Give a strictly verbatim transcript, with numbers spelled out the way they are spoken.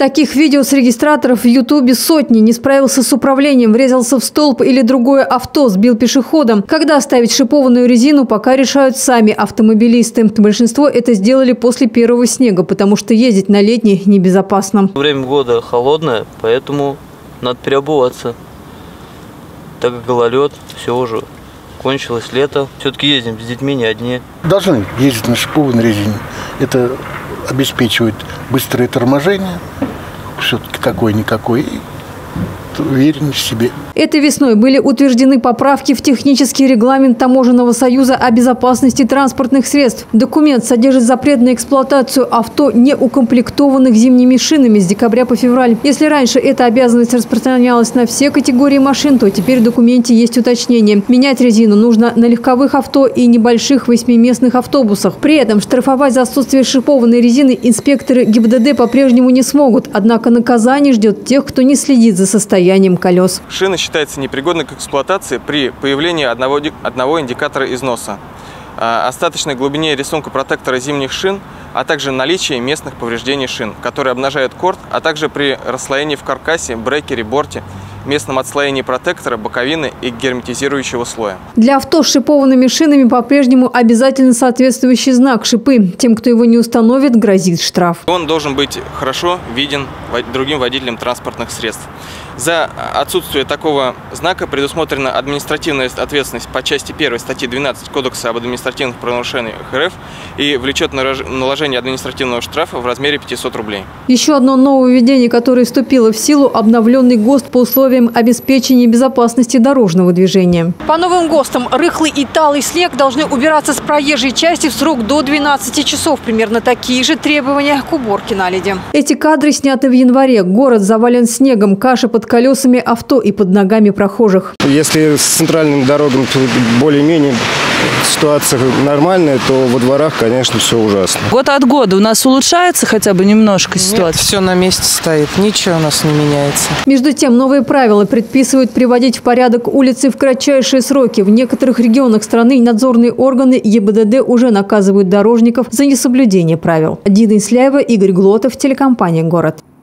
Таких видео с регистраторов в Ютубе сотни. Не справился с управлением, врезался в столб или другое авто, сбил пешехода. Когда ставить шипованную резину, пока решают сами автомобилисты. Большинство это сделали после первого снега, потому что ездить на летний небезопасно. Время года холодное, поэтому надо переобуваться. Так как гололед, все уже кончилось лето. Все-таки ездим с детьми, не одни. Должны ездить на шипованной резине. Это обеспечивает быстрое торможение. Все-таки какой-никакой. Уверенность в себе. Этой весной были утверждены поправки в технический регламент Таможенного союза о безопасности транспортных средств. Документ содержит запрет на эксплуатацию авто, не укомплектованных зимними шинами с декабря по февраль. Если раньше эта обязанность распространялась на все категории машин, то теперь в документе есть уточнение. Менять резину нужно на легковых авто и небольших восьмиместных автобусах. При этом штрафовать за отсутствие шипованной резины инспекторы ГИБДД по-прежнему не смогут. Однако наказание ждет тех, кто не следит за состоянием колес. Шина считается непригодной к эксплуатации при появлении одного, одного индикатора износа, остаточной глубине рисунка протектора зимних шин, а также наличии местных повреждений шин, которые обнажают корд, а также при расслоении в каркасе, брекере, борте, местном отслоении протектора, боковины и герметизирующего слоя. Для авто с шипованными шинами по-прежнему обязательно соответствующий знак «Шипы». Тем, кто его не установит, грозит штраф. Он должен быть хорошо виден другим водителям транспортных средств. За отсутствие такого знака предусмотрена административная ответственность по части первой статьи двенадцать Кодекса об административных правонарушениях РФ и влечет наложение административного штрафа в размере пятисот рублей. Еще одно нововведение, которое вступило в силу – обновленный ГОСТ по условиям обеспечения безопасности дорожного движения. По новым ГОСТам рыхлый и талый снег должны убираться с проезжей части в срок до двенадцати часов. Примерно такие же требования к уборке наледи. Эти кадры сняты в январе. Город завален снегом, каша под колесами авто и под ногами прохожих. Если с центральными дорогами более-менее ситуация нормальная, то во дворах, конечно, все ужасно. Год от года у нас улучшается хотя бы немножко ситуация? Нет, все на месте стоит, ничего у нас не меняется. Между тем, новые правила предписывают приводить в порядок улицы в кратчайшие сроки. В некоторых регионах страны надзорные органы ЕБДД уже наказывают дорожников за несоблюдение правил. Дина Исляева, Игорь Глотов, телекомпания «Город».